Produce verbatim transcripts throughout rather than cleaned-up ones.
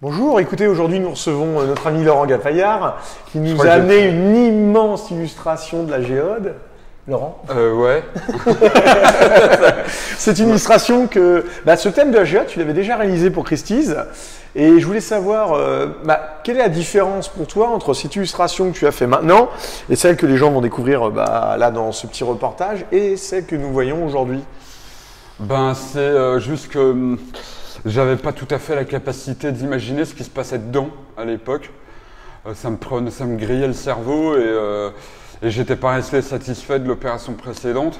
Bonjour, écoutez, aujourd'hui nous recevons notre ami Laurent Gapaillard qui nous a amené une immense illustration de la géode. Laurent Euh, ouais. C'est une illustration que... Bah, ce thème de la géode, tu l'avais déjà réalisé pour Christie's. Et je voulais savoir, euh, bah, quelle est la différence pour toi entre cette illustration que tu as fait maintenant et celle que les gens vont découvrir bah, là dans ce petit reportage et celle que nous voyons aujourd'hui? Ben, c'est euh, juste que hum, j'avais pas tout à fait la capacité d'imaginer ce qui se passait dedans à l'époque. Euh, ça me prenait, ça me grillait le cerveau et, euh, et j'étais pas resté satisfait de l'opération précédente.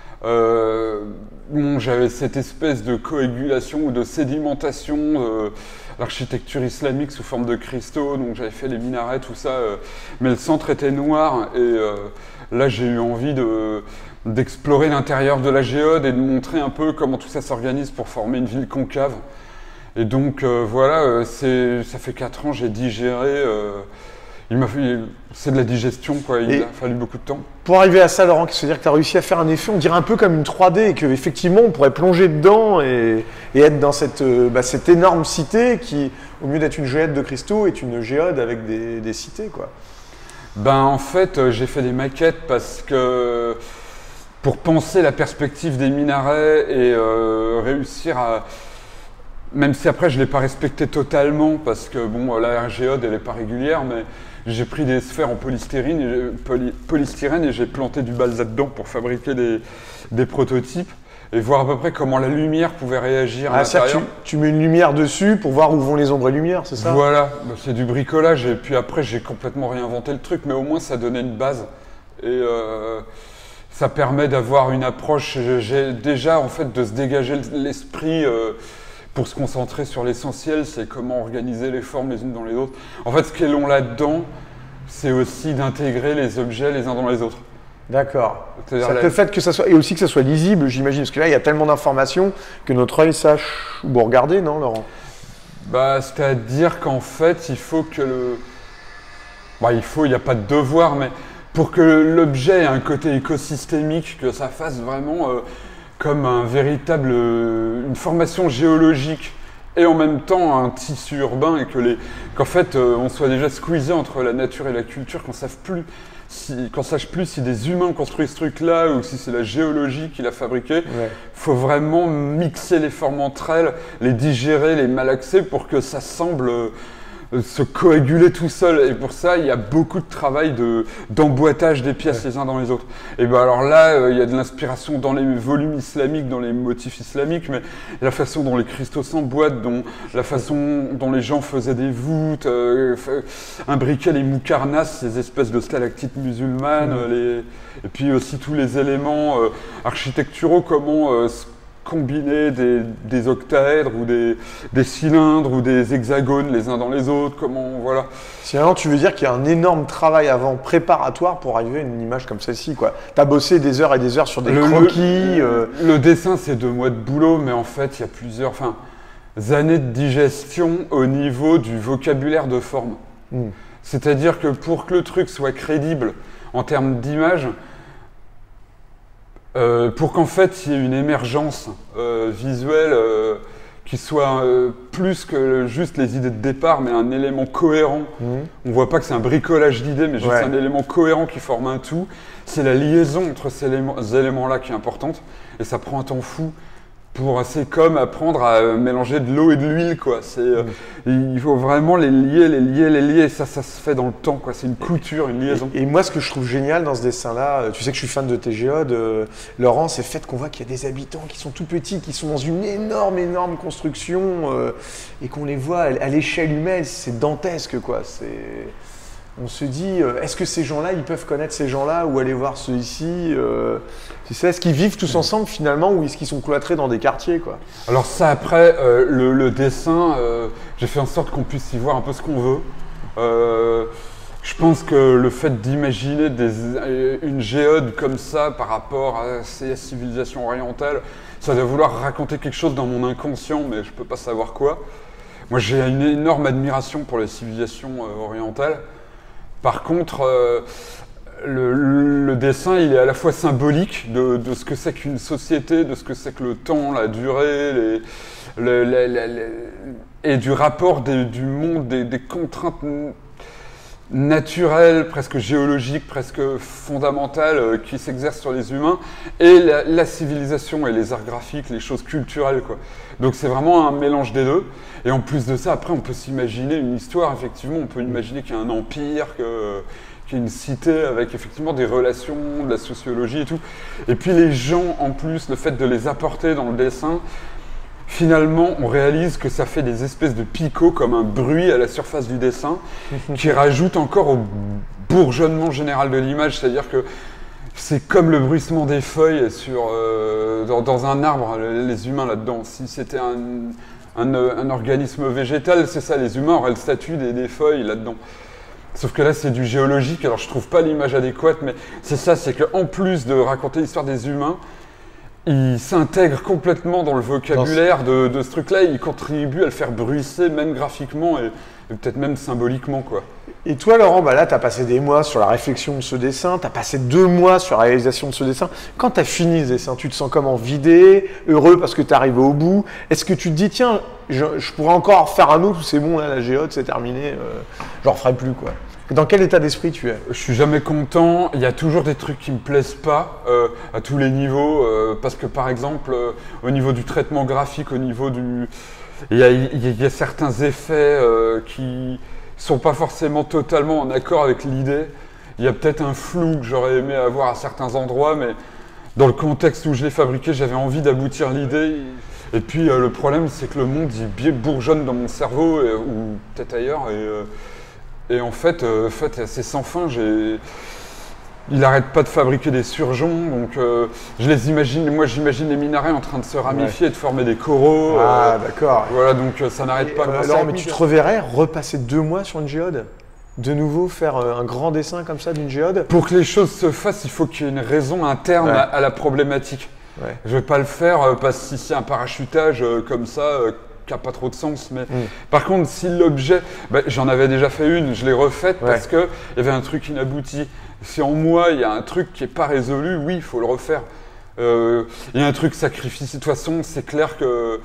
Euh, bon, j'avais cette espèce de coagulation ou de sédimentation de l'architecture islamique sous forme de cristaux, donc j'avais fait les minarets, tout ça, euh, mais le centre était noir et euh, là j'ai eu envie de, d'explorer l'intérieur de la géode et de montrer un peu comment tout ça s'organise pour former une ville concave. Et donc euh, voilà, euh, c'est, ça fait quatre ans, j'ai digéré, euh, il m'a fait, c'est de la digestion quoi, il et a fallu beaucoup de temps. Pour arriver à ça, Laurent, c'est-à-dire que tu as réussi à faire un effet, on dirait un peu comme une trois D, et qu'effectivement on pourrait plonger dedans et, et être dans cette, bah, cette énorme cité qui, au mieux d'être une géode de cristaux, est une géode avec des, des cités, quoi. Ben en fait, euh, j'ai fait des maquettes parce que pour penser la perspective des minarets et euh, réussir à... Même si après je ne l'ai pas respecté totalement parce que bon, la géode elle n'est pas régulière, mais j'ai pris des sphères en polystyrène et, poly, polystyrène et j'ai planté du balsa dedans pour fabriquer des, des prototypes et voir à peu près comment la lumière pouvait réagir à ah, l'intérieur. Tu, tu mets une lumière dessus pour voir où vont les ombres et lumières, c'est ça? Voilà, c'est du bricolage et puis après j'ai complètement réinventé le truc, mais au moins ça donnait une base et euh, ça permet d'avoir une approche, j'ai déjà en fait de se dégager l'esprit euh, pour se concentrer sur l'essentiel, c'est comment organiser les formes les unes dans les autres. En fait, ce qui est long là-dedans, c'est aussi d'intégrer les objets les uns dans les autres. D'accord. C'est-à-dire la... le fait que ça soit, et aussi que ça soit lisible, j'imagine, parce que là, il y a tellement d'informations que notre œil sache où regarder, non, Laurent? Bah, c'est-à-dire qu'en fait, il faut que le... Bah, il faut, il n'y a pas de devoir, mais pour que l'objet ait un côté écosystémique, que ça fasse vraiment... Euh, comme un véritable, une formation géologique et en même temps un tissu urbain et que les, qu'en fait euh, on soit déjà squeezé entre la nature et la culture, qu'on sache plus si, qu'on sache plus si des humains ont construit ce truc-là ou si c'est la géologie qui l'a fabriqué. Il ouais. faut vraiment mixer les formes entre elles, les digérer, les malaxer pour que ça semble euh, se coaguler tout seul. Et pour ça, il y a beaucoup de travail de, d'emboîtage des pièces ouais. les uns dans les autres. Et ben alors là, euh, il y a de l'inspiration dans les volumes islamiques, dans les motifs islamiques, mais la façon dont les cristaux s'emboîtent, dont, la façon dont les gens faisaient des voûtes, euh, imbriquaient les moukarnas, ces espèces de stalactites musulmanes, mmh. les, et puis aussi tous les éléments euh, architecturaux, comment euh, combiner des, des octaèdres ou des, des cylindres ou des hexagones les uns dans les autres, comment, voilà. Sinon, tu veux dire qu'il y a un énorme travail avant préparatoire pour arriver à une image comme celle-ci, quoi. Tu as bossé des heures et des heures sur des le, croquis. Le, euh... le dessin, c'est deux mois de boulot, mais en fait, il y a plusieurs enfin, années de digestion au niveau du vocabulaire de forme. Mm. C'est-à-dire que pour que le truc soit crédible en termes d'image, Euh, pour qu'en fait il y ait une émergence euh, visuelle euh, qui soit euh, plus que juste les idées de départ, mais un élément cohérent. Mmh. On ne voit pas que c'est un bricolage d'idées, mais juste ouais. un élément cohérent qui forme un tout. C'est la liaison entre ces éléments, ces éléments-là qui est importante, et ça prend un temps fou. Pour, c'est comme apprendre à mélanger de l'eau et de l'huile, quoi. C'est, mmh. Il faut vraiment les lier, les lier, les lier. Et ça, ça se fait dans le temps, quoi. C'est une couture, une liaison. Et, et moi, ce que je trouve génial dans ce dessin-là, tu sais que je suis fan de tes géodes, euh, Laurent, c'est le fait qu'on voit qu'il y a des habitants qui sont tout petits, qui sont dans une énorme, énorme construction, euh, et qu'on les voit à, à l'échelle humaine. C'est dantesque, quoi. C'est... On se dit, euh, est-ce que ces gens-là, ils peuvent connaître ces gens-là ou aller voir ceux ici euh, tu sais, est-ce qu'ils vivent tous ensemble finalement ou est-ce qu'ils sont cloîtrés dans des quartiers, quoi? Alors ça, après, euh, le, le dessin, euh, j'ai fait en sorte qu'on puisse y voir un peu ce qu'on veut. Euh, je pense que le fait d'imaginer des, une géode comme ça par rapport à ces civilisations orientales, ça doit vouloir raconter quelque chose dans mon inconscient, mais je ne peux pas savoir quoi. Moi, j'ai une énorme admiration pour les civilisations euh, orientales. Par contre, euh, le, le dessin, il est à la fois symbolique de, de ce que c'est qu'une société, de ce que c'est que le temps, la durée, les, le, les, les, les, et du rapport des, du monde, des, des contraintes naturelles, presque géologiques, presque fondamentales euh, qui s'exercent sur les humains, et la, la civilisation et les arts graphiques, les choses culturelles, quoi. Donc c'est vraiment un mélange des deux. Et en plus de ça, après, on peut s'imaginer une histoire, effectivement, on peut imaginer qu'il y a un empire, que, qu'il y a une cité avec effectivement des relations, de la sociologie et tout. Et puis les gens, en plus, le fait de les apporter dans le dessin, finalement, on réalise que ça fait des espèces de picots comme un bruit à la surface du dessin qui rajoute encore au bourgeonnement général de l'image. C'est-à-dire que c'est comme le bruissement des feuilles sur, euh, dans, dans un arbre, les humains là-dedans. Si c'était un, un, un organisme végétal, c'est ça, les humains auraient le statut des, des feuilles là-dedans. Sauf que là, c'est du géologique, alors je trouve pas l'image adéquate, mais c'est ça, c'est qu'en plus de raconter l'histoire des humains, il s'intègre complètement dans le vocabulaire de, de ce truc-là, il contribue à le faire bruisser, même graphiquement et, et peut-être même symboliquement, quoi. Et toi, Laurent, bah là, tu as passé des mois sur la réflexion de ce dessin, tu as passé deux mois sur la réalisation de ce dessin. Quand tu as fini ce dessin, tu te sens comment? Vidé, heureux parce que tu es arrivé au bout? Est-ce que tu te dis, tiens, je, je pourrais encore faire un autre ou c'est bon, là, la géode, c'est terminé, euh, j'en referai plus, quoi? Dans quel état d'esprit tu es? Je suis jamais content, il y a toujours des trucs qui me plaisent pas euh, à tous les niveaux, euh, parce que par exemple, euh, au niveau du traitement graphique, au niveau du... Il y a, il y a certains effets euh, qui sont pas forcément totalement en accord avec l'idée. Il y a peut-être un flou que j'aurais aimé avoir à certains endroits, mais dans le contexte où je l'ai fabriqué, j'avais envie d'aboutir l'idée. Et puis euh, le problème, c'est que le monde, il bourgeonne dans mon cerveau, et, ou peut-être ailleurs, et... Euh, Et en fait, euh, en fait c'est sans fin. J'ai... Il n'arrête pas de fabriquer des surgeons, donc euh, je les imagine. Moi, j'imagine les minarets en train de se ramifier, ouais, et de former des coraux. Ah, euh, d'accord. Voilà, donc euh, ça n'arrête et, pas. Euh, alors, mais tu te reverrais repasser deux mois sur une géode? De nouveau faire euh, un grand dessin comme ça d'une géode? Pour que les choses se fassent, il faut qu'il y ait une raison interne, ouais, à, à la problématique. Ouais. Je ne vais pas le faire euh, parce que si c'est un parachutage euh, comme ça. Euh, qui n'a pas trop de sens, mais mm. par contre, si l'objet, ben, j'en avais déjà fait une, je l'ai refaite, ouais, parce qu'il y avait un truc inabouti. Si en moi, il y a un truc qui n'est pas résolu, oui, il faut le refaire. Euh, il y a un truc sacrificiel, de toute façon, c'est clair qu'il euh,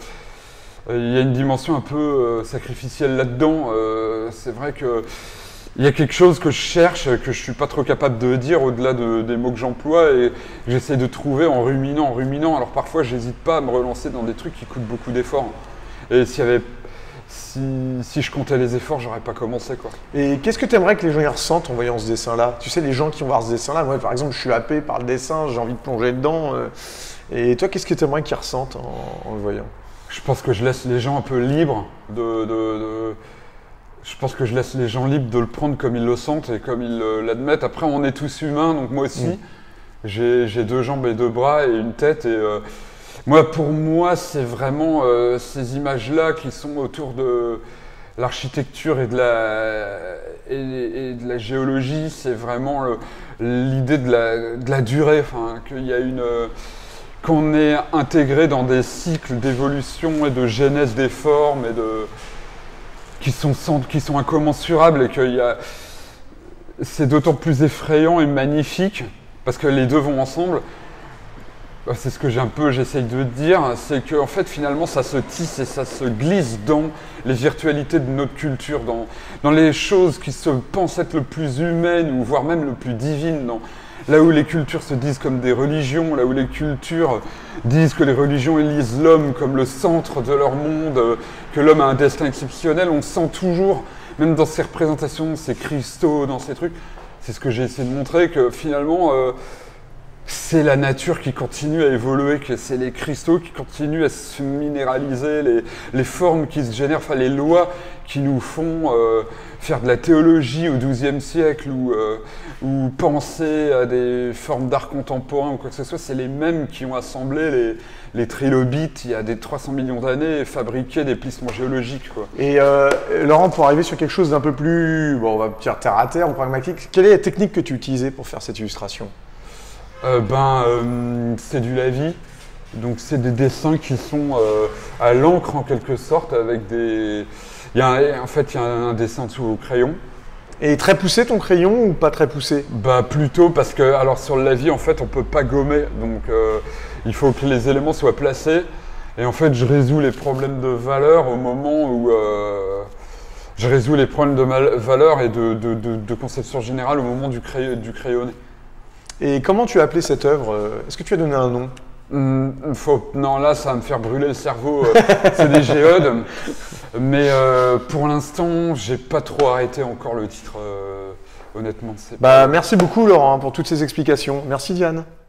y a une dimension un peu euh, sacrificielle là-dedans. Euh, c'est vrai que il y a quelque chose que je cherche, que je ne suis pas trop capable de dire au-delà de, des mots que j'emploie et que j'essaie de trouver en ruminant, en ruminant. Alors parfois, je n'hésite pas à me relancer dans des trucs qui coûtent beaucoup d'efforts. Et s'il y avait, si, si je comptais les efforts, j'aurais pas commencé, quoi. Et qu'est-ce que tu aimerais que les gens y ressentent en voyant ce dessin-là? Tu sais, les gens qui vont voir ce dessin-là, moi par exemple, je suis happé par le dessin, j'ai envie de plonger dedans. Euh, et toi, qu'est-ce que tu aimerais qu'ils ressentent en, en le voyant? Je pense que je laisse les gens un peu libres de, de, de... Je pense que je laisse les gens libres de le prendre comme ils le sentent et comme ils l'admettent. Après, on est tous humains, donc moi aussi, mmh. j'ai, j'ai deux jambes et deux bras et une tête et... Euh, Moi, pour moi, c'est vraiment euh, ces images-là qui sont autour de l'architecture et de la, et, et de la géologie. C'est vraiment le, l'idée de la, de la durée, enfin, qu'il y a une, euh, qu'on est intégré dans des cycles d'évolution et de genèse des formes et de, qui sont, qui sont incommensurables et que y a, c'est d'autant plus effrayant et magnifique parce que les deux vont ensemble. C'est ce que j'ai un peu, j'essaye de dire, c'est qu'en fait finalement ça se tisse et ça se glisse dans les virtualités de notre culture, dans, dans les choses qui se pensent être le plus humaines ou voire même le plus divines, dans, là où les cultures se disent comme des religions, là où les cultures disent que les religions élisent l'homme comme le centre de leur monde, que l'homme a un destin exceptionnel, on sent toujours, même dans ces représentations, ces cristaux, dans ces trucs, c'est ce que j'ai essayé de montrer, que finalement... Euh, c'est la nature qui continue à évoluer, que c'est les cristaux qui continuent à se minéraliser, les, les formes qui se génèrent, enfin les lois qui nous font euh, faire de la théologie au douzième siècle ou, euh, ou penser à des formes d'art contemporain ou quoi que ce soit, c'est les mêmes qui ont assemblé les, les trilobites il y a des trois cents millions d'années et fabriqué des plissements géologiques, quoi. Et euh, Laurent, pour arriver sur quelque chose d'un peu plus, bon, on va dire terre à terre ou pragmatique, quelle est la technique que tu utilisais pour faire cette illustration? Euh, ben, euh, c'est du lavis, donc c'est des dessins qui sont euh, à l'encre en quelque sorte, avec des... Il y a un, en fait, il y a un dessin dessous au crayon, Et très poussé ton crayon ou pas très poussé? Bah plutôt parce que alors sur le lavis en fait on peut pas gommer, donc euh, il faut que les éléments soient placés. Et en fait je résous les problèmes de valeur au moment où euh, je résous les problèmes de valeur et de, de, de, de conception générale au moment du, cray du crayonné. Et comment tu as appelé cette œuvre? Est-ce que tu as donné un nom? Mmh, faut... Non, là, ça va me faire brûler le cerveau. Euh, c'est des géodes. Mais euh, pour l'instant, j'ai pas trop arrêté encore le titre, euh, honnêtement. Bah, pas... Merci beaucoup, Laurent, pour toutes ces explications. Merci, Diane.